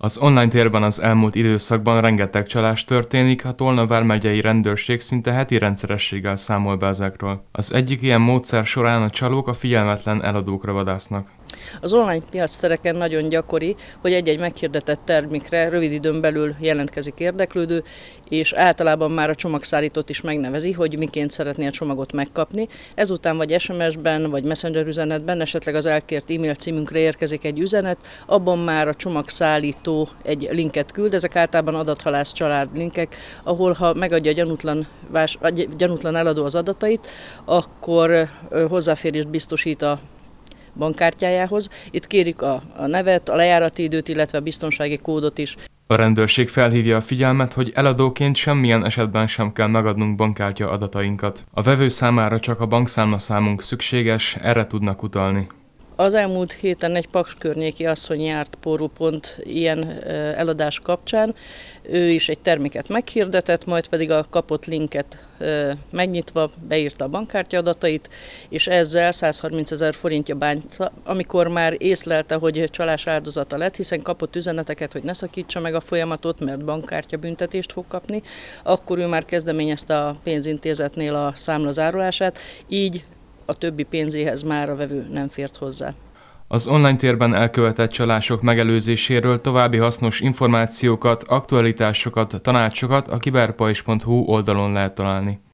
Az online térben az elmúlt időszakban rengeteg csalás történik, a Tolna vármegyei rendőrség szinte heti rendszerességgel számol be ezekről. Az egyik ilyen módszer során a csalók a figyelmetlen eladókra vadásznak. Az online piactereken nagyon gyakori, hogy egy-egy meghirdetett termékre rövid időn belül jelentkezik érdeklődő, és általában már a csomagszállítót is megnevezi, hogy miként szeretné a csomagot megkapni. Ezután vagy SMS-ben, vagy Messenger üzenetben, esetleg az elkért e-mail címünkre érkezik egy üzenet, abban már a csomagszállító egy linket küld, ezek általában adathalász család linkek, ahol ha megadja a gyanútlan eladó az adatait, akkor hozzáférést biztosít a bankkártyájához. Itt kérik a nevet, a lejárati időt, illetve a biztonsági kódot is. A rendőrség felhívja a figyelmet, hogy eladóként semmilyen esetben sem kell megadnunk bankkártya adatainkat. A vevő számára csak a bankszámlaszámunk szükséges, erre tudnak utalni. Az elmúlt héten egy Paks környéki asszony járt Póró.pont ilyen eladás kapcsán. Ő is egy terméket meghirdetett, majd pedig a kapott linket megnyitva beírta a bankkártya adatait, és ezzel 130 000 forintja bánta, amikor már észlelte, hogy csalás áldozata lett, hiszen kapott üzeneteket, hogy ne szakítsa meg a folyamatot, mert bankkártya büntetést fog kapni, akkor ő már kezdeményezte a pénzintézetnél a számla zárulását, így a többi pénzéhez már a vevő nem fért hozzá. Az online térben elkövetett csalások megelőzéséről további hasznos információkat, aktualitásokat, tanácsokat a kiberpajzs.hu oldalon lehet találni.